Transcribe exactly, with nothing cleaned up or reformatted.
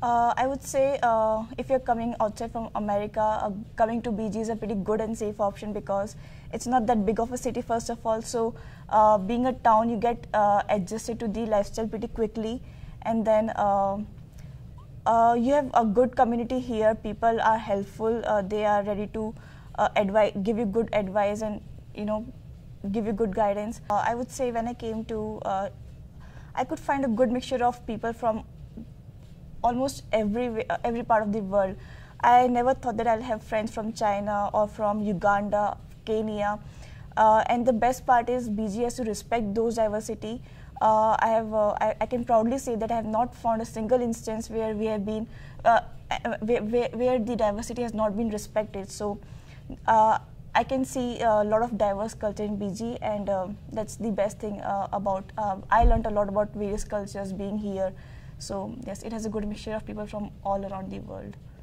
Uh, I would say uh, if you're coming outside from America, uh, coming to B G is a pretty good and safe option because it's not that big of a city first of all. So uh, being a town, you get uh, adjusted to the lifestyle pretty quickly, and then uh, uh, you have a good community here. People are helpful. Uh, they are ready to uh, advise, give you good advice, and you know, give you good guidance. Uh, I would say when I came to, uh, I could find a good mixture of people from almost every uh, every part of the world. I never thought that I'll have friends from China or from Uganda, Kenya, uh, and the best part is B G has to respect those diversity. Uh, I have uh, I, I can proudly say that I have not found a single instance where we have been uh, where, where, where the diversity has not been respected. So uh, I can see a lot of diverse culture in B G, and uh, that's the best thing uh, about. Uh, I learned a lot about various cultures being here. So yes, it has a good mixture of people from all around the world.